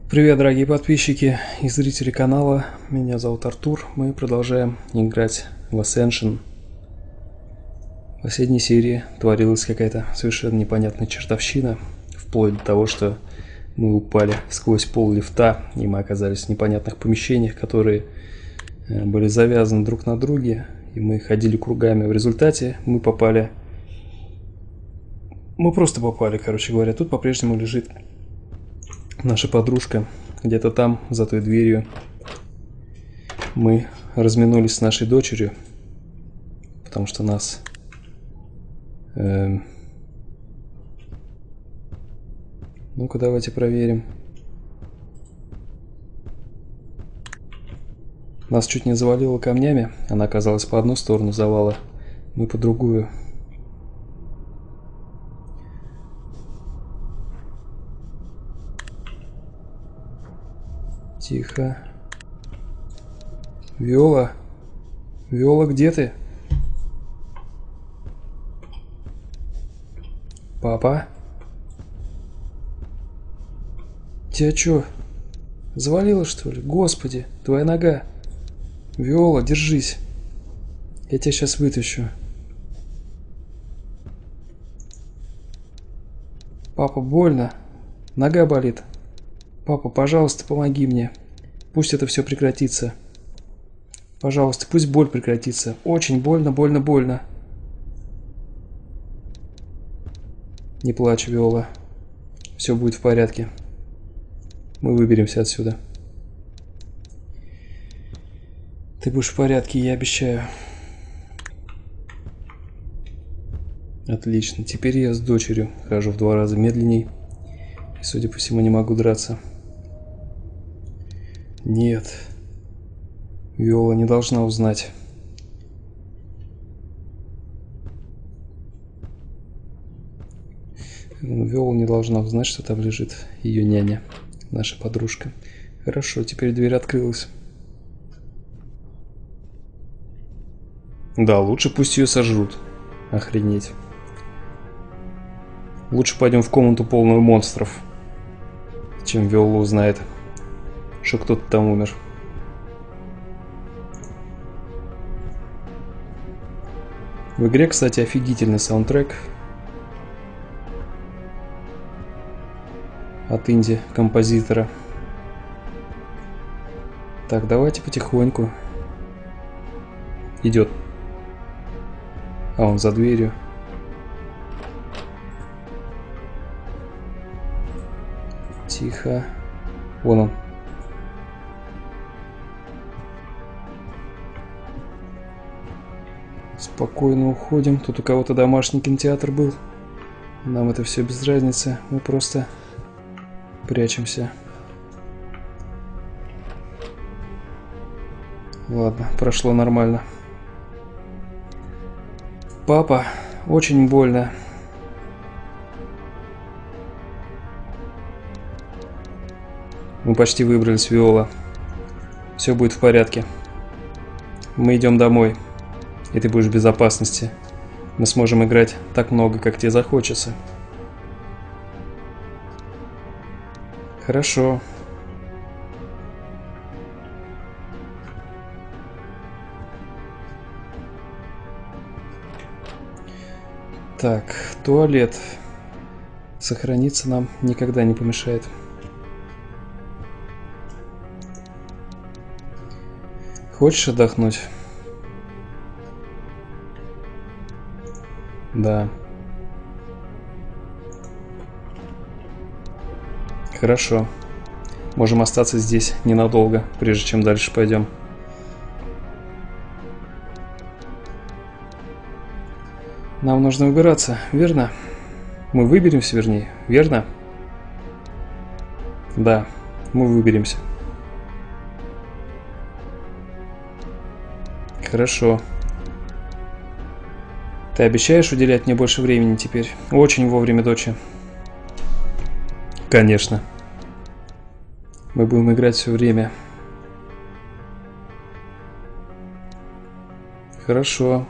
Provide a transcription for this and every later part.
Привет, дорогие подписчики и зрители канала. Меня зовут Артур. Мы продолжаем играть в Ascension. В последней серии творилась какая-то совершенно непонятная чертовщина, вплоть до того, что мы упали сквозь пол лифта, и мы оказались в непонятных помещениях, которые были завязаны друг на друге, и мы ходили кругами. В результате мы просто попали, короче говоря. Тут по-прежнему лежит наша подружка где-то там, за той дверью. Мы разминулись с нашей дочерью, потому что нас ну-ка, давайте проверим. Нас чуть не завалило камнями. Она оказалась по одну сторону завала, мы по другую. Тихо. Виола? Виола, где ты? Папа? Тебя чё? Завалило, что ли? Господи, твоя нога. Виола, держись. Я тебя сейчас вытащу. Папа, больно. Нога болит. Папа, пожалуйста, помоги мне. Пусть это все прекратится. Пожалуйста, пусть боль прекратится. Очень больно, больно, больно. Не плачь, Виола. Все будет в порядке. Мы выберемся отсюда. Ты будешь в порядке, я обещаю. Отлично. Теперь я с дочерью хожу в 2 раза медленней. И, судя по всему, не могу драться. Нет. Виола не должна узнать. Виола не должна узнать, что там лежит ее няня, наша подружка. Хорошо, теперь дверь открылась. Да, лучше пусть ее сожрут. Охренеть. Лучше пойдем в комнату полную монстров, чем Виола узнает, что кто-то там умер. В игре, кстати, офигительный саундтрек от инди-композитора. Так, давайте потихоньку. Идет. А он за дверью. Тихо. Вон он. Спокойно уходим. Тут у кого-то домашний кинотеатр был. Нам это все без разницы. Мы просто прячемся. Ладно, прошло нормально. Папа, очень больно. Мы почти выбрались, Виола. Все будет в порядке. Мы идем домой. И ты будешь в безопасности. Мы сможем играть так много, как тебе захочется. Хорошо. Так, туалет. Сохраниться нам никогда не помешает. Хочешь отдохнуть? Да. Хорошо. Можем остаться здесь ненадолго, прежде чем дальше пойдем. Нам нужно выбираться, верно? Мы выберемся, вернее, верно? Да, мы выберемся. Хорошо. Ты обещаешь уделять мне больше времени теперь? Очень вовремя, доча. Конечно. Мы будем играть все время. Хорошо.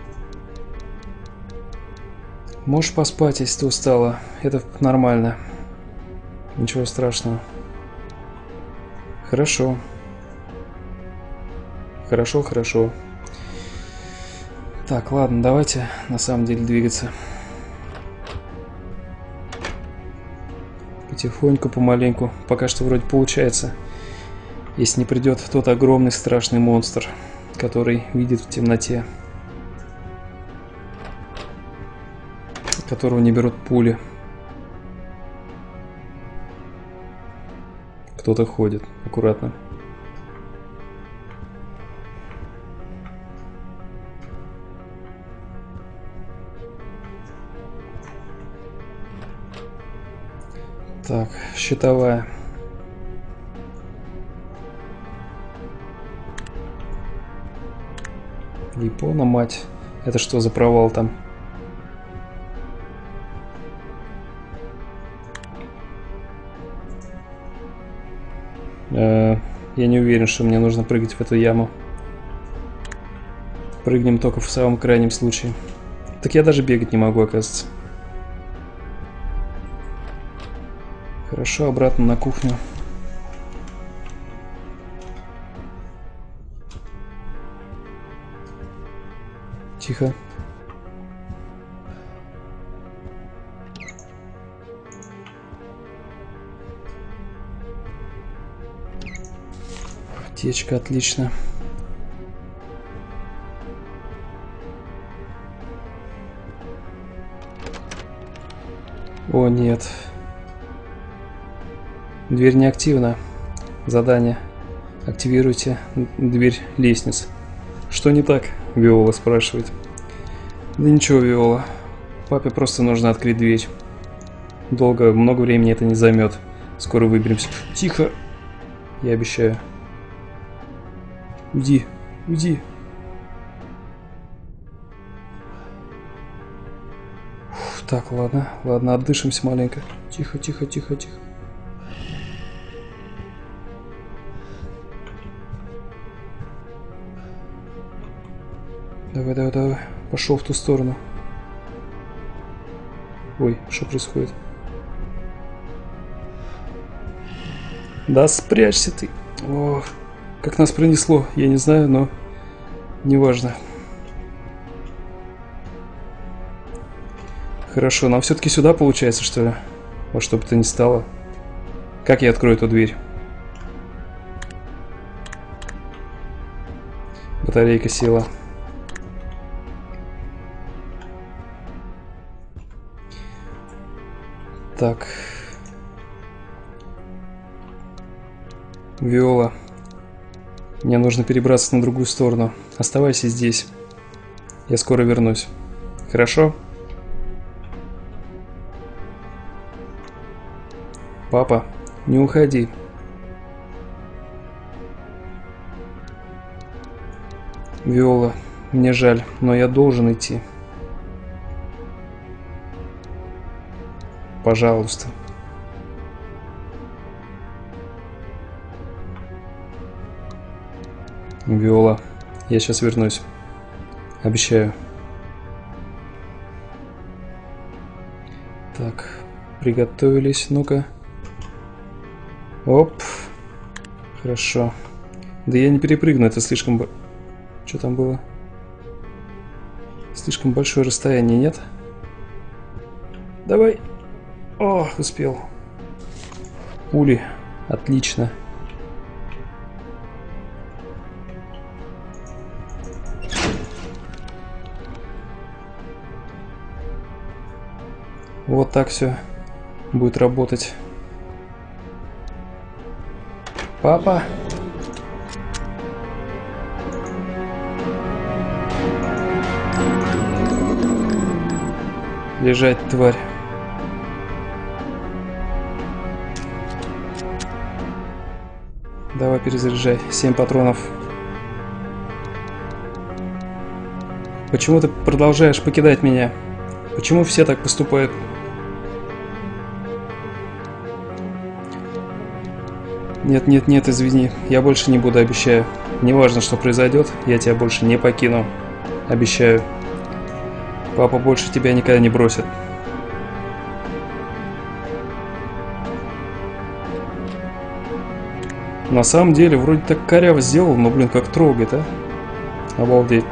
Можешь поспать, если ты устала. Это нормально. Ничего страшного. Хорошо. Хорошо, хорошо. Так, ладно, давайте на самом деле двигаться. Потихоньку, помаленьку. Пока что вроде получается. Если не придет тот огромный страшный монстр, который видит в темноте. Которого не берут пули. Кто-то ходит. Аккуратно. Так, щитовая. Япона, мать. Это что за провал там? Я не уверен, что мне нужно прыгать в эту яму. Прыгнем только в самом крайнем случае. Так я даже бегать не могу, оказывается. Хорошо, обратно на кухню. Тихо. Аптечка, отлично. О, нет. Дверь не активна. Задание. Активируйте дверь лестниц. Что не так? Виола спрашивает. Да ничего, Виола. Папе просто нужно открыть дверь. Много времени это не займет. Скоро выберемся. Тихо. Я обещаю. Уйди. Уйди. Фух, так, ладно. Ладно, отдышимся маленько. Тихо, тихо, тихо, тихо. Давай, давай, давай. Пошел в ту сторону. Ой, что происходит? Да спрячься ты. О, как нас пронесло, я не знаю, но неважно. Хорошо, нам все-таки сюда получается, что ли? Во что бы то ни стало. Как я открою эту дверь? Батарейка села. Так. Виола. Мне нужно перебраться на другую сторону. Оставайся здесь. Я скоро вернусь. Хорошо? Папа, не уходи. Виола, мне жаль, но я должен идти. Пожалуйста. Виола, я сейчас вернусь. Обещаю. Так, приготовились. Ну-ка. Оп. Хорошо. Да я не перепрыгну, это слишком... Что там было? Слишком большое расстояние, нет? Давай. О, успел. Пули. Отлично. Вот так все будет работать. Папа. Лежать, тварь. Давай перезаряжай. 7 патронов. Почему ты продолжаешь покидать меня? Почему все так поступают? Нет, нет, нет, извини. Я больше не буду, обещаю. Неважно, что произойдет, я тебя больше не покину. Обещаю. Папа больше тебя никогда не бросит. На самом деле, вроде так коряво сделал, но, блин, как трогает, а? Обалдеть.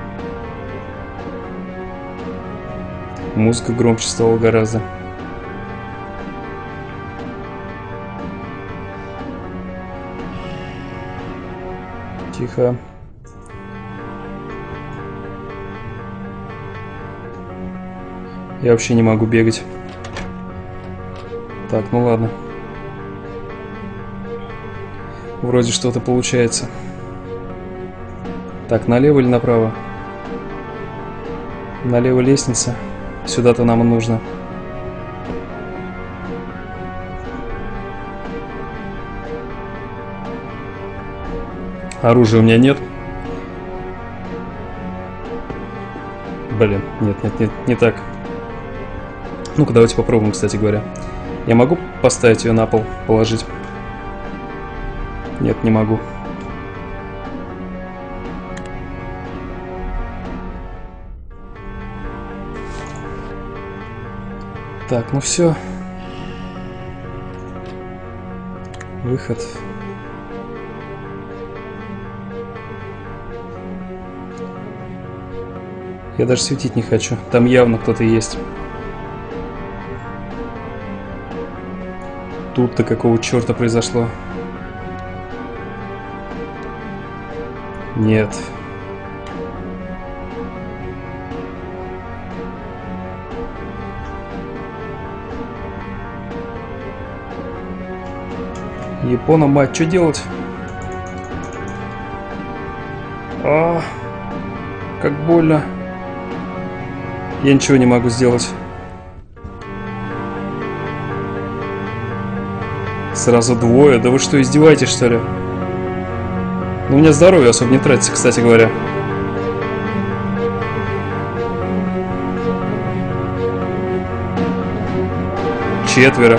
Музыка громче стала гораздо. Тихо. Я вообще не могу бегать. Так, ну ладно. Вроде что-то получается. Так, налево или направо? Налево лестница. Сюда-то нам и нужно. Оружия у меня нет. Блин, нет, не так. Ну-ка, давайте попробуем, кстати говоря. Я могу поставить ее на пол, положить? Нет, не могу. Так, ну все. Выход. Я даже светить не хочу. Там явно кто-то есть. Тут-то какого черта произошло? Нет. Япона, мать, что делать? А, как больно. Я ничего не могу сделать. Сразу двое? Да вы что, издеваетесь, что ли? Ну, у меня здоровье особо не тратится, кстати говоря. Четверо.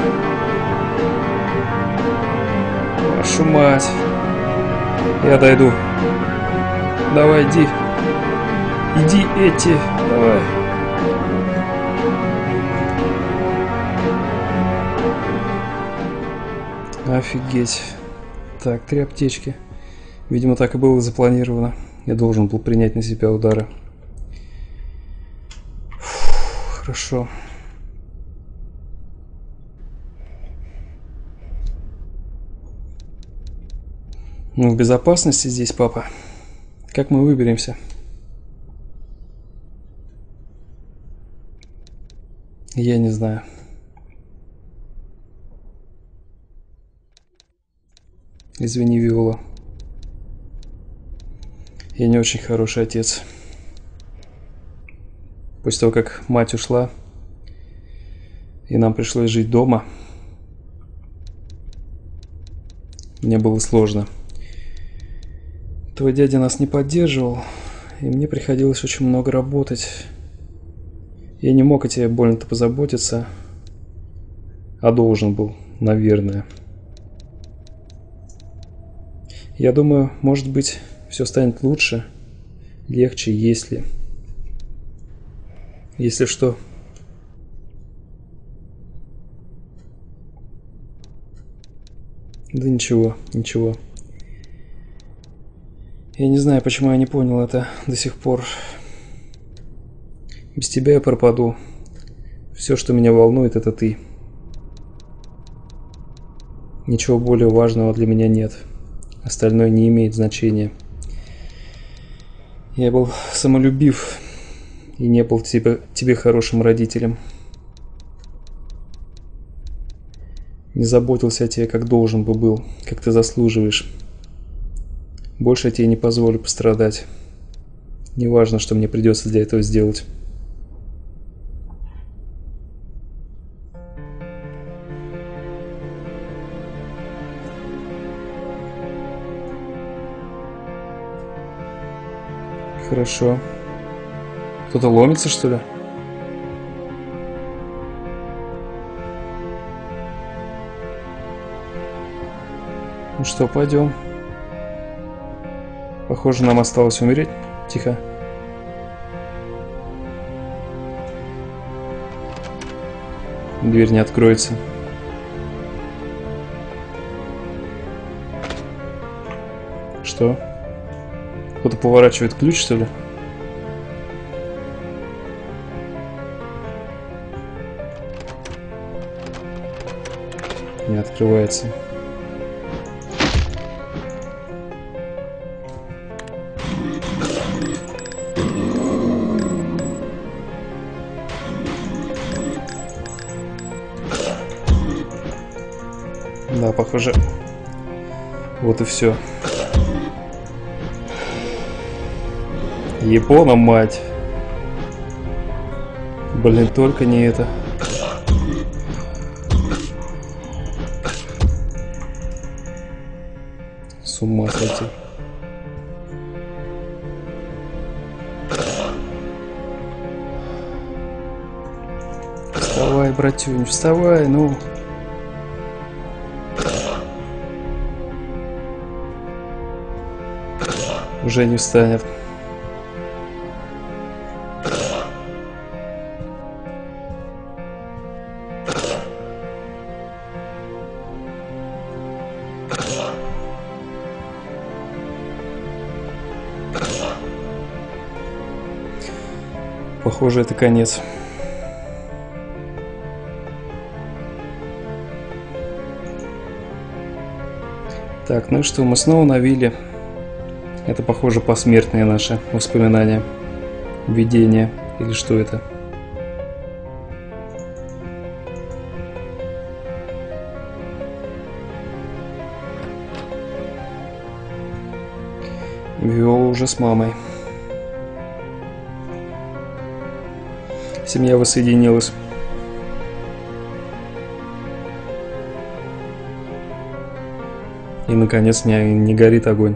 Вашу мать. Я дойду. Давай, иди. Иди, эти. Давай. Офигеть. Так, 3 аптечки. Видимо, так и было запланировано. Я должен был принять на себя удары. Фух, хорошо. Мы в безопасности здесь, папа. Как мы выберемся? Я не знаю. Извини, Виола. Я не очень хороший отец. После того, как мать ушла, и нам пришлось жить дома, мне было сложно. Твой дядя нас не поддерживал, и мне приходилось очень много работать. Я не мог о тебе больно-то позаботиться, а должен был, наверное. Я думаю, может быть, все станет лучше, легче, если что. Да ничего, ничего. Я не знаю, почему я не понял это до сих пор. Без тебя я пропаду. Все, что меня волнует, это ты. Ничего более важного для меня нет. Остальное не имеет значения. Я был самолюбив и не был тебе хорошим родителем. Не заботился о тебе, как должен бы был, как ты заслуживаешь. Больше я тебе не позволю пострадать. Неважно, что мне придется для этого сделать. Хорошо. Кто-то ломится, что ли? Ну что, пойдем. Похоже, нам осталось умереть. Тихо. Дверь не откроется. Что? Кто-то поворачивает ключ, что ли? Не открывается. Да, похоже. Вот и все. Япона, мать. Блин, только не это. С ума сойти. Вставай, братюнь, вставай, ну. Уже не встанет. Похоже, это конец. Так, ну что, мы снова на вилле. Это, похоже, посмертные наши воспоминания. Видение. Или что это? Виола уже с мамой. Семья воссоединилась. И, наконец, не горит огонь.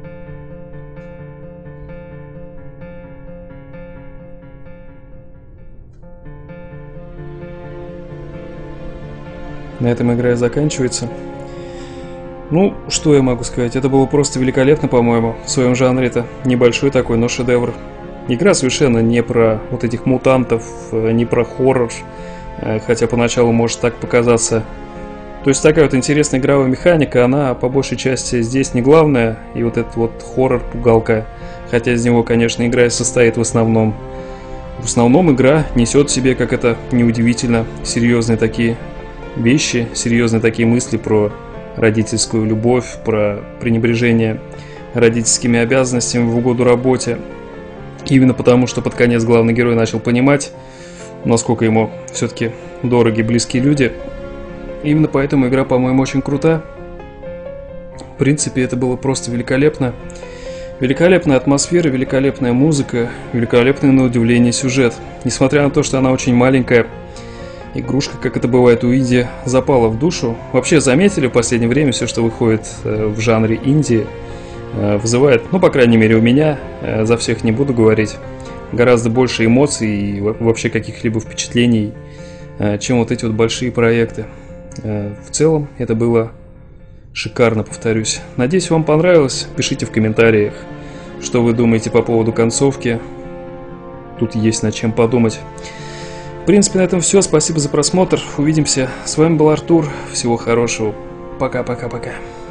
На этом игра заканчивается. Ну, что я могу сказать? Это было просто великолепно, по-моему. В своем жанре это небольшой такой, но шедевр. Игра совершенно не про вот этих мутантов, не про хоррор. Хотя поначалу может так показаться. То есть такая вот интересная игровая механика, она по большей части здесь не главная. И вот этот вот хоррор-пугалка. Хотя из него, конечно, игра и состоит в основном. В основном игра несет в себе, как это неудивительно, серьезные такие вещи, серьезные такие мысли про родительскую любовь, про пренебрежение родительскими обязанностями в угоду работе. Именно потому, что под конец главный герой начал понимать, насколько ему все-таки дороги близкие люди. Именно поэтому игра, по-моему, очень крута. В принципе, это было просто великолепно. Великолепная атмосфера, великолепная музыка, великолепный на удивление сюжет. Несмотря на то, что она очень маленькая, игрушка, как это бывает у инди, запала в душу. Вообще заметили в последнее время все, что выходит в жанре инди, вызывает, ну, по крайней мере, у меня, за всех не буду говорить, гораздо больше эмоций и вообще каких-либо впечатлений, чем вот эти вот большие проекты. В целом, это было шикарно, повторюсь. Надеюсь, вам понравилось. Пишите в комментариях, что вы думаете по поводу концовки. Тут есть над чем подумать. В принципе, на этом все. Спасибо за просмотр. Увидимся. С вами был Артур. Всего хорошего. Пока-пока-пока.